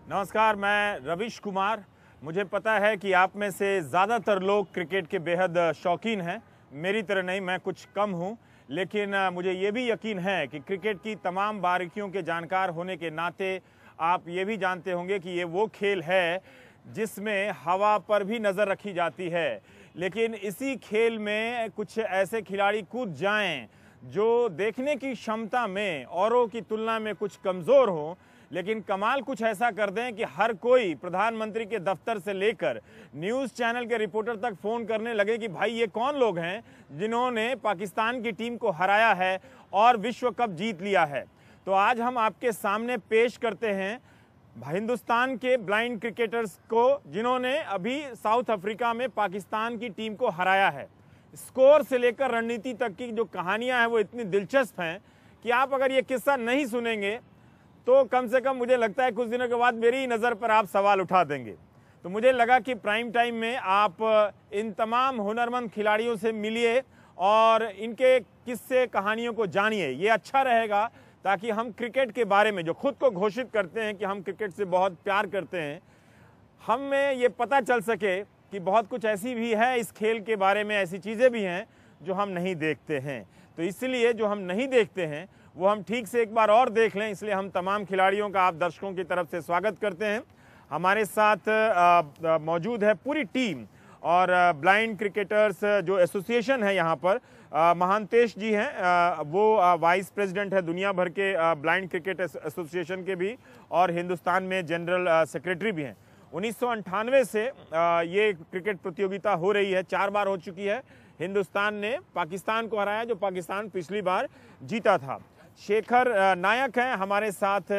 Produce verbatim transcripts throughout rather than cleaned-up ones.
नमस्कार, मैं रविश कुमार। मुझे पता है कि आप में से ज़्यादातर लोग क्रिकेट के बेहद शौकीन हैं। मेरी तरह नहीं, मैं कुछ कम हूं, लेकिन मुझे ये भी यकीन है कि क्रिकेट की तमाम बारीकियों के जानकार होने के नाते आप ये भी जानते होंगे कि ये वो खेल है जिसमें हवा पर भी नज़र रखी जाती है। लेकिन इसी खेल में कुछ ऐसे खिलाड़ी कूद जाएं जो देखने की क्षमता में औरों की तुलना में कुछ कमज़ोर हों, लेकिन कमाल कुछ ऐसा कर दें कि हर कोई प्रधानमंत्री के दफ्तर से लेकर न्यूज़ चैनल के रिपोर्टर तक फ़ोन करने लगे कि भाई ये कौन लोग हैं जिन्होंने पाकिस्तान की टीम को हराया है और विश्व कप जीत लिया है। तो आज हम आपके सामने पेश करते हैं हिंदुस्तान के ब्लाइंड क्रिकेटर्स को जिन्होंने अभी साउथ अफ्रीका में पाकिस्तान की टीम को हराया है। स्कोर से लेकर रणनीति तक की जो कहानियां हैं वो इतनी दिलचस्प हैं कि आप अगर ये किस्सा नहीं सुनेंगे तो कम से कम मुझे लगता है कुछ दिनों के बाद मेरी नज़र पर आप सवाल उठा देंगे। तो मुझे लगा कि प्राइम टाइम में आप इन तमाम हुनरमंद खिलाड़ियों से मिलिए और इनके किस्से कहानियों को जानिए। ये अच्छा रहेगा ताकि हम क्रिकेट के बारे में, जो खुद को घोषित करते हैं कि हम क्रिकेट से बहुत प्यार करते हैं, हमें ये पता चल सके कि बहुत कुछ ऐसी भी है इस खेल के बारे में, ऐसी चीज़ें भी हैं जो हम नहीं देखते हैं। तो इसलिए जो हम नहीं देखते हैं वो हम ठीक से एक बार और देख लें, इसलिए हम तमाम खिलाड़ियों का आप दर्शकों की तरफ से स्वागत करते हैं। हमारे साथ मौजूद है पूरी टीम और ब्लाइंड क्रिकेटर्स जो एसोसिएशन है यहाँ पर, महांतेश जी हैं, वो वाइस प्रेसिडेंट है दुनिया भर के ब्लाइंड क्रिकेट एसोसिएशन के भी और हिंदुस्तान में जनरल सेक्रेटरी भी हैं। उन्नीस सौ अंठानवे से ये क्रिकेट प्रतियोगिता हो रही है, चार बार हो चुकी है। हिंदुस्तान ने पाकिस्तान को हराया जो पाकिस्तान पिछली बार जीता था। शेखर नायक हैं हमारे साथ,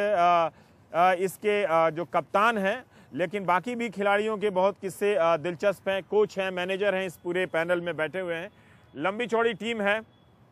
इसके जो कप्तान हैं, लेकिन बाकी भी खिलाड़ियों के बहुत किस्से दिलचस्प हैं। कोच हैं, मैनेजर हैं, इस पूरे पैनल में बैठे हुए हैं। लंबी चौड़ी टीम है।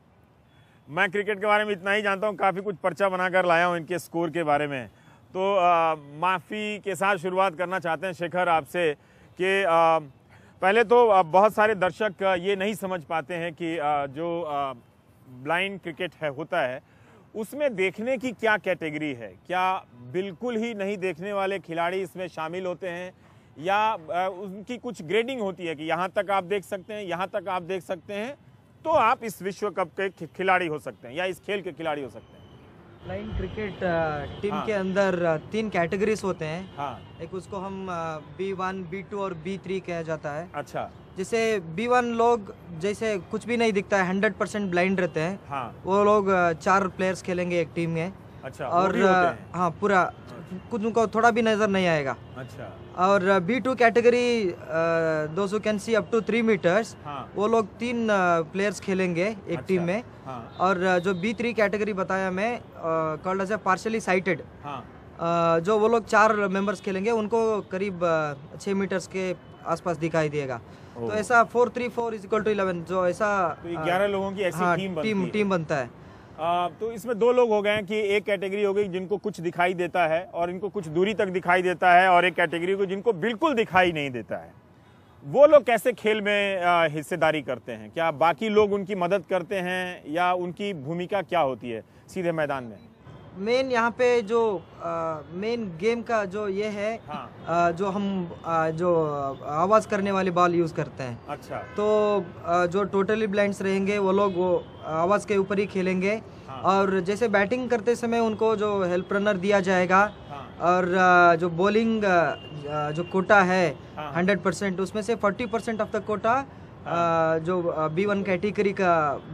मैं क्रिकेट के बारे में इतना ही जानता हूं, काफ़ी कुछ पर्चा बनाकर लाया हूं इनके स्कोर के बारे में। तो माफ़ी के साथ शुरुआत करना चाहते हैं शेखर आपसे कि आ, पहले तो बहुत सारे दर्शक ये नहीं समझ पाते हैं कि जो ब्लाइंड क्रिकेट है होता है उसमें देखने की क्या कैटेगरी है। क्या बिल्कुल ही नहीं देखने वाले खिलाड़ी इसमें शामिल होते हैं या उनकी कुछ ग्रेडिंग होती है कि यहाँ तक आप देख सकते हैं, यहाँ तक आप देख सकते हैं तो आप इस विश्व कप के खिलाड़ी हो सकते हैं या इस खेल के खिलाड़ी हो सकते हैं। ब्लाइंड क्रिकेट टीम हाँ। के अंदर तीन कैटेगरीज होते हैं। हाँ। एक उसको हम बी वन, बी टू और बी थ्री कहा जाता है। अच्छा। जैसे बी वन लोग जैसे कुछ भी नहीं दिखता है, हंड्रेड परसेंट ब्लाइंड रहते हैं। हाँ। वो लोग चार प्लेयर्स खेलेंगे एक टीम में। अच्छा। और हाँ पूरा कुछ उनको थोड़ा भी नजर नहीं आएगा। अच्छा। और बी टू कैटेगरी दोस्त who can see up to three meters, वो लोग तीन प्लेयर्स खेलेंगे एक अच्छा। टीम में। हाँ। और जो बी थ्री कैटेगरी बताया मैं, called as a partially sighted, जो वो लोग चार मेंबर्स खेलेंगे, उनको करीब छः मीटर्स के आसपास दिखाई देगा। तो ऐसा four three four is equal to eleven, जो ऐसा ग्यारह लोगों की ऐसी हाँ, टीम बनती टीम है। टीम बनता है। आ, तो इसमें दो लोग हो गए हैं कि एक कैटेगरी हो गई जिनको कुछ दिखाई देता है और इनको कुछ दूरी तक दिखाई देता है, और एक कैटेगरी को जिनको बिल्कुल दिखाई नहीं देता है। वो लोग कैसे खेल में हिस्सेदारी करते हैं? क्या बाकी लोग उनकी मदद करते हैं या उनकी भूमिका क्या होती है सीधे मैदान में? मेन यहाँ पे जो मेन गेम का जो ये है, हाँ। आ, जो हम आ, जो आवाज करने वाली बॉल यूज करते हैं। अच्छा। तो आ, जो टोटली ब्लाइंड्स रहेंगे वो लोग वो आवाज के ऊपर ही खेलेंगे। हाँ। और जैसे बैटिंग करते समय उनको जो हेल्प रनर दिया जाएगा। हाँ। और आ, जो बॉलिंग जो कोटा है हंड्रेड परसेंट, उसमें से forty percent of the quota Uh, जो बी वन कैटेगरी का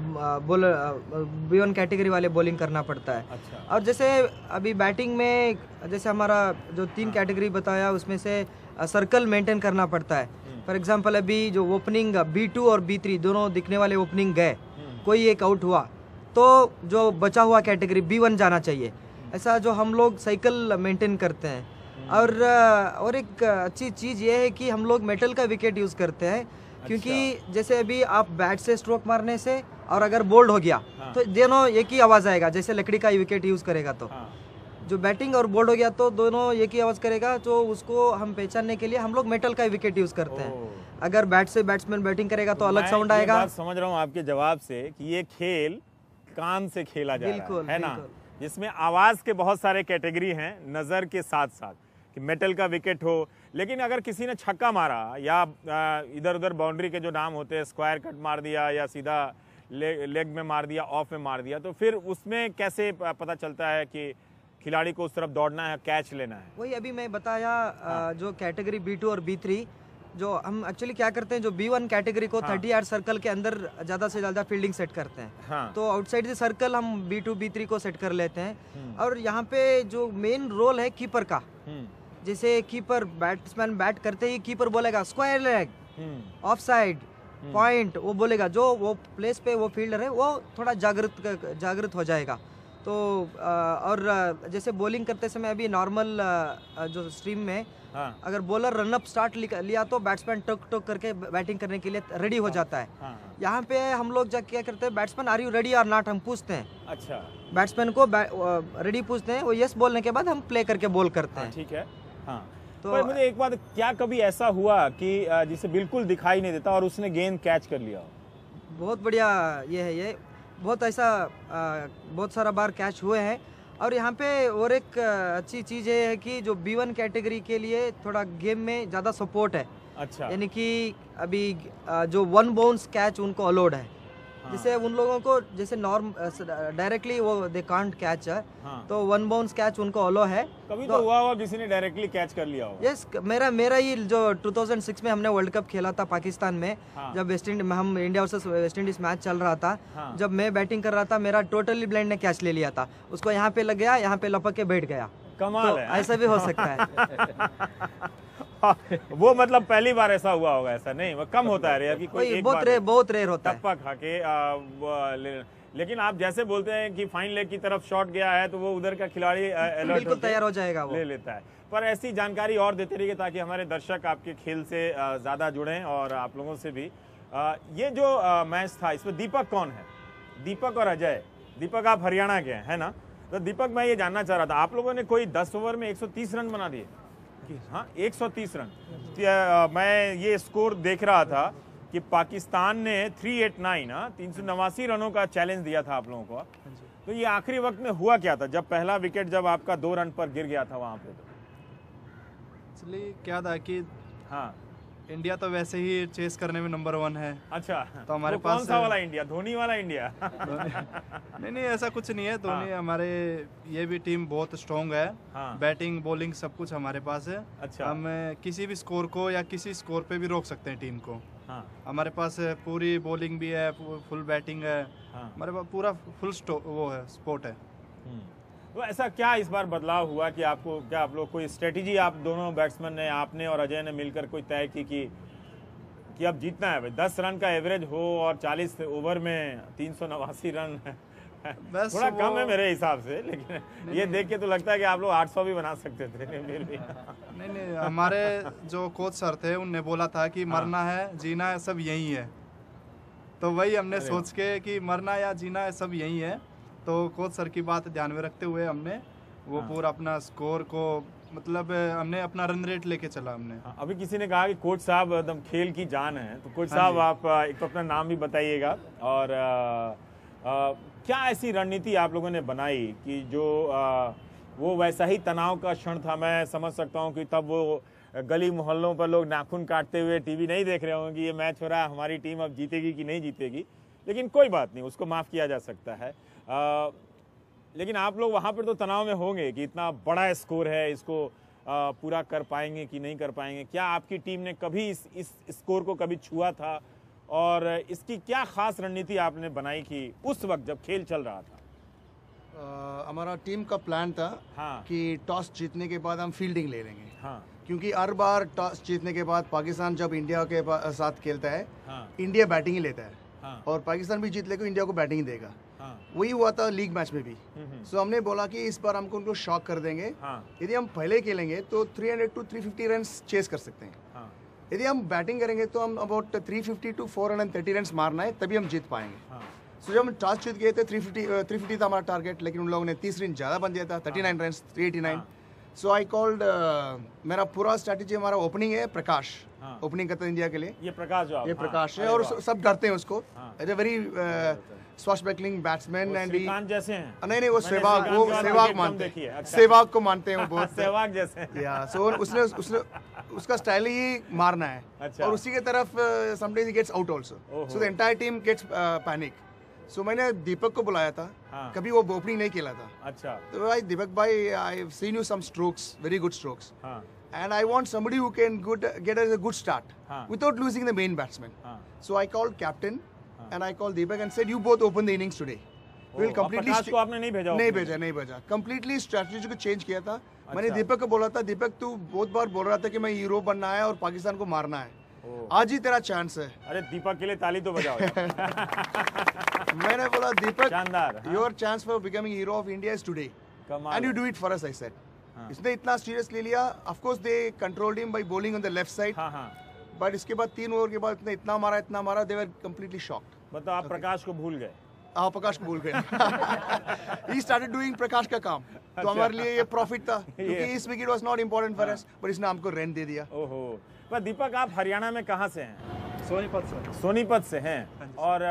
बॉलर, बी वन कैटेगरी वाले बॉलिंग करना पड़ता है। अच्छा। और जैसे अभी बैटिंग में जैसे हमारा जो तीन हाँ। कैटेगरी बताया उसमें से सर्कल मेंटेन करना पड़ता है। फॉर एग्जांपल अभी जो ओपनिंग बी टू और बी थ्री दोनों दिखने वाले ओपनिंग गए, कोई एक आउट हुआ तो जो बचा हुआ कैटेगरी बी वन जाना चाहिए। ऐसा जो हम लोग साइकिल मेंटेन करते हैं। और और एक अच्छी चीज़ ये है कि हम लोग मेटल का विकेट यूज़ करते हैं। क्योंकि अच्छा। जैसे अभी आप बैट से स्ट्रोक मारने से और अगर बोल्ड हो गया हाँ। तो दोनों एक ही आवाज आएगा, जैसे लकड़ी का विकेट यूज करेगा तो हाँ। जो बैटिंग और बोल्ड हो गया तो दोनों एक ही आवाज करेगा। तो उसको हम पहचानने के लिए हम लोग मेटल का विकेट यूज करते हैं। अगर बैट से बैट्समैन बैटिंग करेगा तो अलग साउंड आएगा। बात समझ रहा हूँ आपके जवाब से कि ये खेल कान से खेला जा रहा है, है ना, जिसमें आवाज के बहुत सारे कैटेगरी हैं नजर के साथ साथ। कि मेटल का विकेट हो, लेकिन अगर किसी ने छक्का मारा या इधर उधर बाउंड्री के जो नाम होते हैं, स्क्वायर कट मार दिया या सीधा ले, लेग में मार दिया, ऑफ में मार दिया, तो फिर उसमें कैसे पता चलता है कि खिलाड़ी को उस तरफ दौड़ना है, कैच लेना है? वही अभी मैं बताया, हाँ। जो कैटेगरी बी टू और बी थ्री, जो हम एक्चुअली क्या करते हैं, जो बी वन कैटेगरी को थर्टी यार्ड सर्कल के अंदर ज़्यादा से ज़्यादा फील्डिंग सेट करते हैं। हाँ। तो आउटसाइड द सर्कल हम बी टू बी थ्री को सेट कर लेते हैं। और यहाँ पे जो मेन रोल है कीपर का, जैसे कीपर बैट्समैन बैट करते ही कीपर बोलेगा square leg, off side, point, वो बोलेगा, जो वो प्लेस पे वो फील्डर है वो थोड़ा जागृत जागृत हो जाएगा। तो और जैसे बॉलिंग करते समय अभी नॉर्मल जो स्ट्रीम में, हाँ। अगर बॉलर रनअप स्टार्ट लिया तो बैट्समैन टोक टोक करके बैटिंग करने के लिए रेडी हो जाता है। हाँ। यहाँ पे हम लोग जा क्या करते हैं, बैट्समैन आर यू रेडी और नॉट, हम पूछते हैं। अच्छा। बैट्समैन को रेडी पूछते हैं, वो यस बोलने के बाद हम प्ले करके बॉल करते हैं। ठीक है। हाँ। तो मुझे एक बात, क्या कभी ऐसा हुआ कि जिसे बिल्कुल दिखाई नहीं देता और उसने गेंद कैच कर लिया? बहुत बढ़िया ये है, ये बहुत ऐसा आ, बहुत सारा बार कैच हुए हैं। और यहाँ पे और एक अच्छी चीज़ ये है कि जो बी वन कैटेगरी के लिए थोड़ा गेम में ज़्यादा सपोर्ट है। अच्छा। यानी कि अभी जो वन बाउंस कैच उनको अलाउड है। हाँ। जैसे उन लोगों को जैसे नॉर्म डायरेक्टली वो दे कांट कैच है। हाँ। तो वन बाउंस कैच उनको अलो है। कभी तो, तो हुआ होगा किसी ने डायरेक्टली कैच कर लिया होगा? यस, मेरा मेरा ही जो टू थाउज़ेंड सिक्स में हमने वर्ल्ड कप खेला था पाकिस्तान में। हाँ। जब वेस्ट इंडीज हम India versus West Indies match चल रहा था। हाँ। जब मैं बैटिंग कर रहा था, मेरा टोटली ब्लाइंड ने कैच ले लिया था, उसको यहाँ पे लग गया, यहाँ पे लपक के बैठ गया। कमाल तो है। ऐसा भी हो सकता है। वो मतलब पहली बार ऐसा हुआ होगा? ऐसा नहीं, वो कम होता है यार कि कोई एक बहुत रेर बहुत रेर होता है टप्पा खा के आ, ले, लेकिन आप जैसे बोलते हैं कि फाइन लेग की तरफ शॉट गया है तो वो उधर का खिलाड़ी अलर्ट बिल्कुल तैयार हो जाएगा, वो ले लेता है। पर ऐसी जानकारी और देते रहिए ताकि हमारे दर्शक आपके खेल से ज्यादा जुड़ें और आप लोगों से भी। ये जो मैच था, इसमें दीपक कौन है? दीपक और अजय। दीपक आप हरियाणा के हैं, है ना? तो दीपक, मैं ये जानना चाह रहा था, आप लोगों ने कोई दस ओवर में एक सौ तीस रन बना दिए? हाँ, एक सौ तीस रन। मैं ये स्कोर देख रहा था कि पाकिस्तान ने तीन सौ नवासी हाँ तीन सौ नवासी रनों का चैलेंज दिया था आप लोगों को। तो ये आखिरी वक्त में हुआ क्या था, जब पहला विकेट जब आपका दो रन पर गिर गया था वहां पे? तो इसलिए क्या था कि हाँ, इंडिया तो वैसे ही चेस करने में नंबर वन है। अच्छा, तो हमारे तो पास कौन सा वाला इंडिया? धोनी वाला इंडिया? नहीं नहीं, ऐसा कुछ नहीं है। धोनी हाँ। हमारे ये भी टीम बहुत स्ट्रॉन्ग है। हाँ। बैटिंग बॉलिंग सब कुछ हमारे पास है। अच्छा। हम किसी भी स्कोर को या किसी स्कोर पे भी रोक सकते हैं टीम को। हाँ। हमारे पास पूरी बॉलिंग भी है, फुल बैटिंग है। हाँ। हमारे पास पूरा फुल वो है, स्पोर्ट है। तो ऐसा क्या इस बार बदलाव हुआ कि आपको, क्या आप लोग कोई स्ट्रेटेजी आप दोनों बैट्समैन ने, आपने और अजय ने मिलकर कोई तय की कि कि अब जीतना है भाई, दस रन का एवरेज हो और चालीस ओवर में तीन सौ नवासी रन थोड़ा कम है मेरे हिसाब से, लेकिन नहीं, ये नहीं, देख के तो लगता है कि आप लोग आठ सौ भी बना सकते थे। नहीं नहीं, हमारे जो कोच सर थे उनने बोला था कि हाँ। मरना है जीना है सब यही है, तो वही हमने सोच के कि मरना या जीना है सब यही है, तो कोच सर की बात ध्यान में रखते हुए हमने वो हाँ। पूरा अपना स्कोर को, मतलब हमने अपना रन रेट लेके चला हमने। हाँ, अभी किसी ने कहा कि कोच साहब एकदम खेल की जान है, तो कोच साहब आप एक तो अपना नाम भी बताइएगा और आ, आ, क्या ऐसी रणनीति आप लोगों ने बनाई कि जो आ, वो वैसा ही तनाव का क्षण था? मैं समझ सकता हूँ कि तब वो गली मोहल्लों पर लोग नाखून काटते हुए टीवी नहीं देख रहे होंगे कि ये मैच हो रहा है, हमारी टीम अब जीतेगी कि नहीं जीतेगी, लेकिन कोई बात नहीं, उसको माफ़ किया जा सकता है। आ, लेकिन आप लोग वहाँ पर तो तनाव में होंगे कि इतना बड़ा स्कोर है, इसको आ, पूरा कर पाएंगे कि नहीं कर पाएंगे। क्या आपकी टीम ने कभी इस इस स्कोर को कभी छुआ था और इसकी क्या खास रणनीति आपने बनाई कि उस वक्त जब खेल चल रहा था? आ, हमारा टीम का प्लान था हाँ। कि टॉस जीतने के बाद हम फील्डिंग ले लेंगे हाँ। क्योंकि हर बार टॉस जीतने के बाद पाकिस्तान जब इंडिया के साथ खेलता है हाँ। इंडिया बैटिंग ही लेता है हाँ। और पाकिस्तान भी जीत लेगा, इंडिया को बैटिंग ही देगा हाँ। वही हुआ था लीग मैच में भी। सो हमने बोला कि इस बार हमको उनको शॉक कर देंगे हाँ। यदि हम पहले खेलेंगे तो तीन सौ टू तीन सौ पचास रन चेस कर सकते हैं हाँ। यदि हम बैटिंग करेंगे तो हम अबाउट तीन सौ पचास टू चार सौ तीस रन मारना है, तभी हम जीत पाएंगे हाँ। सो जब हम टॉस जीत गए थे तीन सौ पचास तीन सौ पचास था हमारा टारगेट, लेकिन उन लोगों ने तीस रन ज़्यादा बन दिया था, उनतालीस रन तीन सौ नवासी। सो आई कॉल्ड मेरा पूरा स्ट्रैटेजी हमारा ओपनिंग है प्रकाश, ओपनिंग करता है इंडिया के लिए। ये प्रकाश जो आप, ये प्रकाश है और सब डरते हैं उसको। Is a very swashbuckling batsman and Srikanth जैसे हैं। नहीं नहीं वो सहवाग, वो सहवाग मानते हैं, सहवाग को मानते हैं वो बहुत, सहवाग जैसे। या सो उसने उसने उसका स्टाइल ही मारना है। अच्छा। और उसी के तरफ समटाइम्स ही gets out also, so the entire team gets panic. So मैंने दीपक को बुलाया था। हाँ। कभी वो ओपनिंग नहीं खेला था। अच्छा। तो भाई दीपक भाई, I have seen you some strokes, very good strokes, and I want somebody who can good get us a good start हाँ. without losing the main batsman. हाँ. So I called captain हाँ. and I called Deepak and said you both open the innings today. We will completely Prakash को आपने नहीं भेजा? नहीं भेजा, नहीं भेजा। Completely strategy को change किया था। अच्छा। मैंने दीपक को बोला था, दीपक तू बहुत बार बोल रहा था कि मैं हीरो बनना है और पाकिस्तान को मारना है, आज ही तेरा चांस है। अरे दीपक के लिए ताली तो बजाओ। मैंने बोला दीपक, शानदार, your chance for becoming hero of India is today and you do it for us, I said. इसने इतना सीरियस ले लिया। Of course they controlled him by bowling on the left side, but इसके बाद तीन ओवर के बाद इसने इतना मारा इतना मारा, दे वर कंप्लीटली शॉक्ड। मतलब आप प्रकाश को भूल गए? हाँ, प्रकाश को भूल गए। ही स्टार्टेड डूइंग प्रकाश का काम, तो हमारे लिए ये प्रॉफिट था क्योंकि इस wicket was not important for us, पर इसने हमको रन दे दिया। ओहो। पर दीपक आप हरियाणा में कहाँ से हैं? सोनीपत से। सोनीपत से हैं। और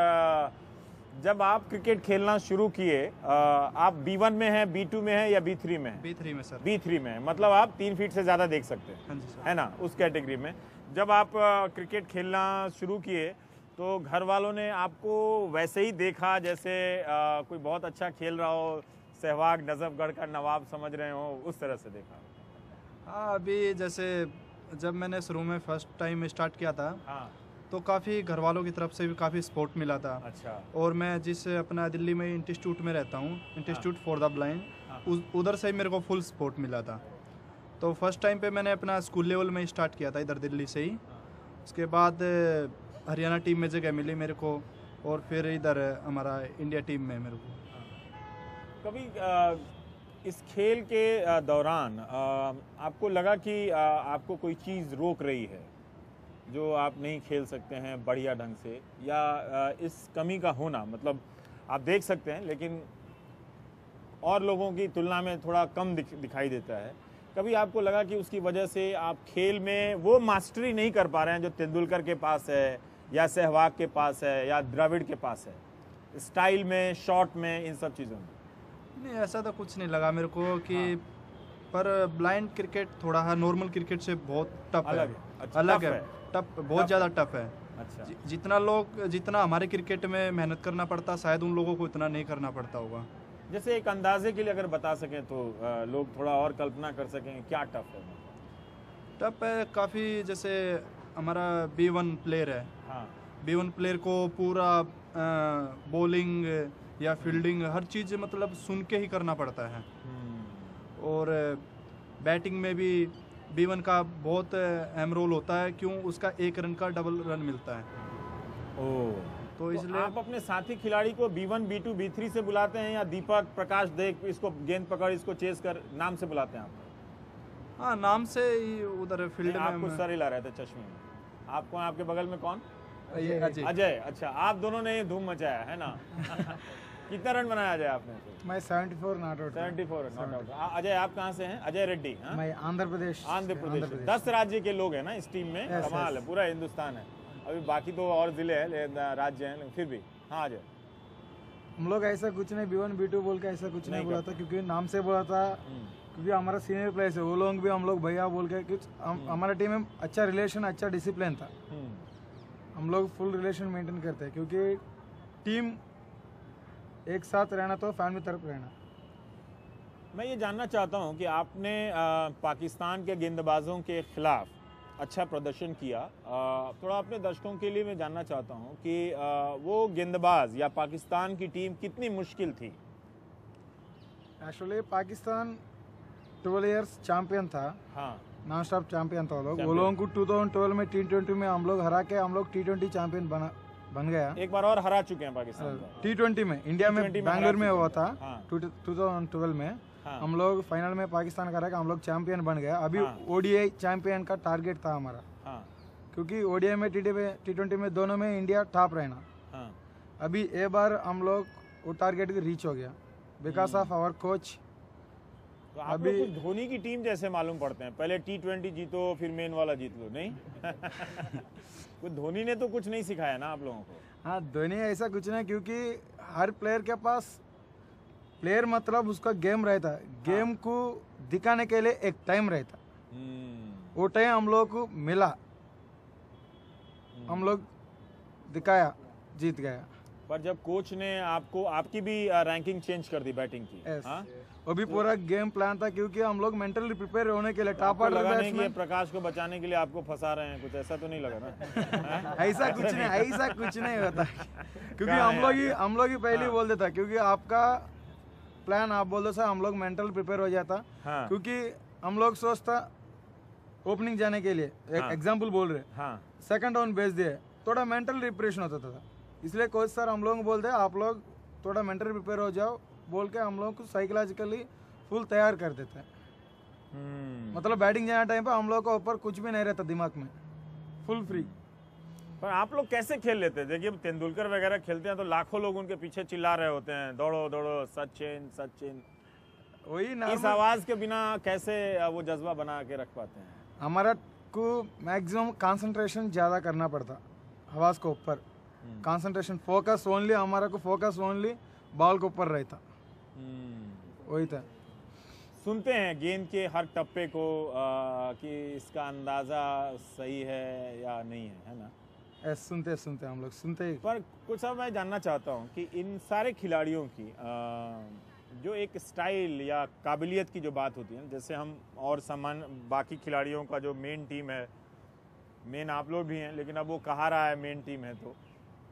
जब आप क्रिकेट खेलना शुरू किए, आप बी वन में हैं, बी टू में हैं या बी थ्री में हैं? बी थ्री में सर। बी थ्री में, मतलब आप तीन फीट से ज़्यादा देख सकते हैं, है ना, उस कैटेगरी में। जब आप क्रिकेट खेलना शुरू किए तो घर वालों ने आपको वैसे ही देखा जैसे आ, कोई बहुत अच्छा खेल रहा हो, सहवाग नजफगढ़ का नवाब समझ रहे हो, उस तरह से देखा? हाँ, अभी जैसे जब मैंने शुरू में फर्स्ट टाइम स्टार्ट किया था, हाँ, तो काफ़ी घर वालों की तरफ से भी काफ़ी सपोर्ट मिला था। अच्छा। और मैं जिस अपना दिल्ली में इंस्टीट्यूट में रहता हूँ, इंस्टीट्यूट फॉर द ब्लाइंड, उधर से ही मेरे को फुल सपोर्ट मिला था। तो फर्स्ट टाइम पे मैंने अपना स्कूल लेवल में स्टार्ट किया था इधर दिल्ली से ही। उसके बाद हरियाणा टीम में जगह मिली मेरे को, और फिर इधर हमारा इंडिया टीम में मेरे को। कभी आ, इस खेल के दौरान आपको लगा कि आ, आपको कोई चीज़ रोक रही है जो आप नहीं खेल सकते हैं बढ़िया ढंग से, या इस कमी का होना, मतलब आप देख सकते हैं लेकिन और लोगों की तुलना में थोड़ा कम दिख, दिखाई देता है, कभी आपको लगा कि उसकी वजह से आप खेल में वो मास्टरी नहीं कर पा रहे हैं जो तेंदुलकर के पास है या सहवाग के पास है या द्रविड़ के पास है, स्टाइल में, शॉट में, इन सब चीज़ों में? नहीं, ऐसा तो कुछ नहीं लगा मेरे को कि हाँ। पर ब्लाइंड क्रिकेट थोड़ा है नॉर्मल क्रिकेट से बहुत टफ अलग है, है। अच्छा, अलग टफ है, टफ, बहुत ज़्यादा टफ है। अच्छा। जि, जितना लोग जितना हमारे क्रिकेट में मेहनत करना पड़ता, शायद उन लोगों को इतना नहीं करना पड़ता होगा। जैसे एक अंदाजे के लिए अगर बता सकें तो लोग थोड़ा और कल्पना कर सकें क्या टफ है? टफ है काफ़ी। जैसे हमारा बी वन प्लेयर है, हाँ, बी वन प्लेयर को पूरा बॉलिंग या फील्डिंग हर चीज़ मतलब सुन के ही करना पड़ता है। और बैटिंग में भी बी वन का बहुत अहम रोल होता है, क्यों उसका एक रन का डबल रन मिलता है। ओह, तो इसलिए आप अपने साथी खिलाड़ी को B one, B two, B three से बुलाते हैं या दीपक, प्रकाश देख, इसको गेंद पकड़, इसको चेस कर, नाम से बुलाते हैं आप? हाँ, नाम से ही उधर फील्ड में। आपको सर हिला रहे थे चश्मे में। आपको आपके बगल में कौन? अजय। अजय। अच्छा, आप दोनों ने धूम मचाया है ना? कितना रन बनाया अजय आपने? मैं चौहत्तर नॉट आउट। चौहत्तर नॉट आउट। अजय आप कहाँ से हैं? अजय रेड्डी। हाँ, मैं आंध्र प्रदेश। आंध्र प्रदेश। दस राज्य के लोग हैं ना इस टीम में, कमाल है, पूरा हिंदुस्तान है। अभी बाकी तो और जिले हैं, राज्य हैं, फिर भी। हाँ अजय, हम लोग ऐसा कुछ नहीं बी वन बी टू बोल के ऐसा कुछ नहीं बोला था, क्योंकि नाम से बोला था, क्योंकि हमारा सीनियर प्लेयर्स है, वो लोग भी हम लोग भैया बोल के, कुछ हमारा टीम में अच्छा रिलेशन, अच्छा डिसिप्लिन था। हम लोग फुल रिलेशन मेंटेन करते हैं, क्योंकि टीम एक साथ रहना तो फैमिली तरफ रहना। मैं ये जानना चाहता हूँ कि आपने आ, पाकिस्तान के गेंदबाजों के खिलाफ अच्छा प्रदर्शन किया, आ, थोड़ा अपने दर्शकों के लिए मैं जानना चाहता हूँ कि आ, वो गेंदबाज या पाकिस्तान की टीम कितनी मुश्किल थी? Actually Pakistan twelve years champion था। हाँ, नॉन स्टॉप चैंपियन था वो लोग। वो लोगों को टू थाउजेंड ट्वेल्व में टी ट्वेंटी में हम लोग हरा के हम लोग टी ट्वेंटी चैंपियन बना बन गया। एक बार और हरा चुके हैं पाकिस्तान टी ट्वेंटी में, इंडिया में बैंगलोर में हुआ था टू थाउजेंड ट्वेल्व में। हाँ। हम लोग फाइनल में पाकिस्तान का हरा, हम लोग चैंपियन बन गया। अभी हाँ। ओडीआई चैंपियन का टारगेट था हमारा। हाँ। क्योंकि ओडीआई में टी ट्वेंटी में दोनों में इंडिया टॉप रहना। हाँ। अभी ए बार हम लोग वो टारगेट रीच हो गया बिकॉज ऑफ आवर कोच तो आप लोग कुछ धोनी की टीम जैसे मालूम पड़ते हैं, पहले टी ट्वेंटी जीतो फिर मेन वाला जीत लो, नहीं? कुछ धोनी ने तो कुछ नहीं सिखाया ना आप लोगों को? हाँ, धोनी ऐसा कुछ नहीं, क्योंकि हर प्लेयर के पास प्लेयर मतलब उसका गेम रहता है, गेम हाँ। को दिखाने के लिए एक टाइम रहता, वो टाइम हम लोग को मिला, हम लोग दिखाया, जीत गया। पर जब कोच ने आपको आपकी भी रैंकिंग चेंज कर दी बैटिंग की, हाँ? वो भी पूरा गेम प्लान था, क्योंकि हम लोग मेंटली प्रिपेयर होने के लिए टॉप ऑर्डर लगाने के लिए प्रकाश को बचाने के लिए आपको फंसा रहे हैं, कुछ ऐसा तो नहीं लगा ना? ऐसा कुछ नहीं, ऐसा कुछ नहीं होता, क्योंकि हम लोग ही हम लोग ही पहले बोल देता, क्योंकि आपका प्लान आप बोल दो सर, हम लोग मेंटल प्रिपेयर हो जाता, क्योंकि हम लोग सोचता ओपनिंग जाने के लिए, एक एग्जाम्पल बोल रहे, सेकंड डाउन भेज दिए, थोड़ा मेंटल प्रिपरेशन होता था, इसलिए कोच सर हम लोग बोलते हैं आप लोग थोड़ा मेंटल प्रिपेयर हो जाओ बोल के हम लोग को साइकोलॉजिकली फुल तैयार कर देते हैं। hmm. मतलब बैटिंग जाने टाइम पे हम लोग को ऊपर कुछ भी नहीं रहता दिमाग में, फुल फ्री। पर आप लोग कैसे खेल लेते हैं? देखिए तेंदुलकर वगैरह खेलते हैं तो लाखों लोग उनके पीछे चिल्ला रहे होते हैं, दौड़ो दौड़ो सचिन सचिन, वही इस आवाज के बिना कैसे वो जज्बा बना के रख पाते हैं? हमारा को मैक्सिमम कंसंट्रेशन ज़्यादा करना पड़ता आवाज को ऊपर, कंसंट्रेशन फोकस ओनली, हमारा को फोकस ओनली बॉल के ऊपर रहता, वही था। सुनते हैं गेंद के हर टप्पे को आ, कि इसका अंदाजा सही है या नहीं है, है ना? ऐसे सुनते सुनते हम लोग सुनते ही। पर कुछ अब मैं जानना चाहता हूँ कि इन सारे खिलाड़ियों की आ, जो एक स्टाइल या काबिलियत की जो बात होती है, जैसे हम और समान बाकी खिलाड़ियों का जो मेन टीम है, मेन आप लोग भी हैं, लेकिन अब वो कहा रहा है मेन टीम है, तो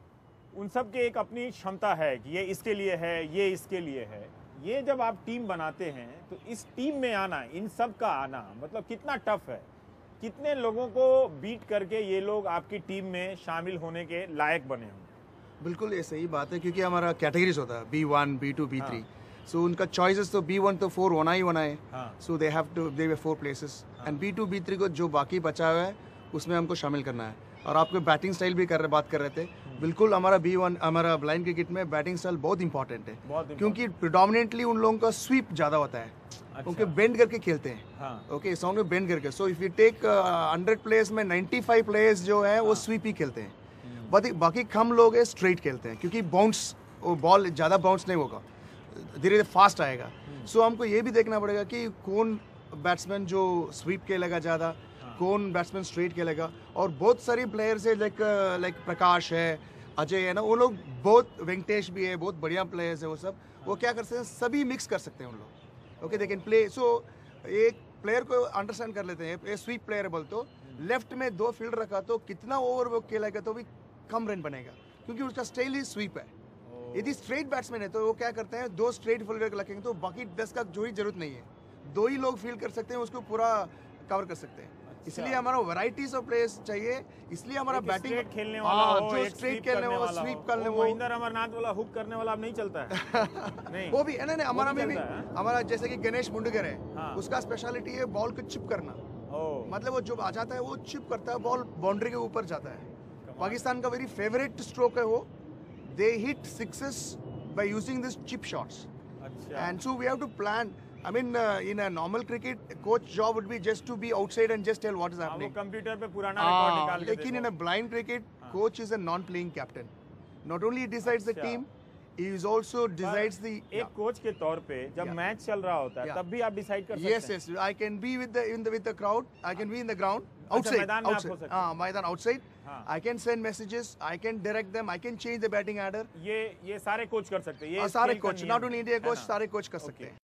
उन सब के एक अपनी क्षमता है कि ये इसके लिए है, ये इसके लिए है। ये जब आप टीम बनाते हैं तो इस टीम में आना, इन सब का आना मतलब कितना टफ है, कितने लोगों को बीट करके ये लोग आपकी टीम में शामिल होने के लायक बने होंगे? बिल्कुल ये सही बात है, क्योंकि हमारा कैटेगरीज होता है B one B two B three, so उनका चॉइसेस तो बी वन तो फोर होना ही होना है, so they have to they four places, and B two B three को जो बाकी बचा हुआ है उसमें हमको शामिल करना है। और आपको बैटिंग स्टाइल भी कर रहे बात कर रहे थे, बिल्कुल हमारा बी वन हमारा ब्लाइंड क्रिकेट में बैटिंग स्टाइल बहुत इंपॉर्टेंट है, क्योंकि प्रिडोमिनेटली उन लोगों का स्वीप ज़्यादा होता है, अच्छा। उनके बेंड करके खेलते हैं, ओके साउंड में बेंड करके, so if you take hundred players में नाइन्टी फाइव प्लेयर्स जो है वो स्वीप ही खेलते हैं, बाकी बाकी कम लोग है स्ट्रेट खेलते हैं, क्योंकि बाउंस वो बॉल ज़्यादा बाउंस नहीं होगा, धीरे धीरे फास्ट आएगा। सो so, हमको ये भी देखना पड़ेगा कि कौन बैट्समैन जो स्वीप खेलेगा ज़्यादा, कौन बैट्समैन स्ट्रेट खेलेगा, और बहुत सारी प्लेयर्स है लाइक लाइक प्रकाश है, अजय है ना, वो लोग बहुत, वेंकटेश भी है, बहुत बढ़िया प्लेयर्स है वो सब, वो क्या कर सकते हैं, सभी मिक्स कर सकते हैं उन लोग, okay they can play. So एक प्लेयर को अंडरस्टैंड कर लेते हैं, ये स्वीप प्लेयर बोल तो लेफ्ट में दो फील्ड रखा तो कितना ओवर वो खेलेगा तो भी कम रन बनेगा, क्योंकि उसका स्टाइल ही स्वीप है। यदि स्ट्रेट बैट्समैन है तो वो क्या करते हैं, दो स्ट्रेट फील्डर रखेंगे तो बाकी दस का जो ही जरूरत नहीं है, दो ही लोग फील्ड कर सकते हैं, उसको पूरा कवर कर सकते हैं। इसलिए हमारा वैरायटीज ऑफ प्लेयर्स चाहिए, इसलिए हमारा बैटिंग खेलने वाला हो, जो स्ट्रेट खेलने वाला, स्वीप करने वाला, महेंद्र अमरनाथ वाला हुक करने वाला अब नहीं चलता है। नहीं वो भी है ना, हमारा में भी हमारा जैसे कि गणेश मुंडकर है, उसका स्पेशलिटी है बॉल को चिप करना, मतलब वो जो आ जाता है वो चिप करता है, बॉल बाउंड्री के ऊपर जाता है। पाकिस्तान का वेरी फेवरेट स्ट्रोक है वो, they hit sixes by using this chip shots, and so we have to plan. I mean, uh, in a normal cricket, coach job would be just to be outside and just tell what is happening. Computer पे पुराना record निकाल के लेकिन in a blind cricket, coach is a non-playing captain. Not only he decides the team, he is also decides the. एक coach के तौर पे जब मैच चल रहा होता है तब भी आप डिसाइड कर सकते हैं? Yes, yes. I can be with the in the with the crowd. I can be in the ground. Outside, मैदान में आप हो सकते हैं। हाँ, मैदान outside. I can send messages. I can direct them. I can change the batting order. ये ये सारे कोच कर सकते हैं। ये सारे coach, not only India coach, सारे कोच कर सकते हैं।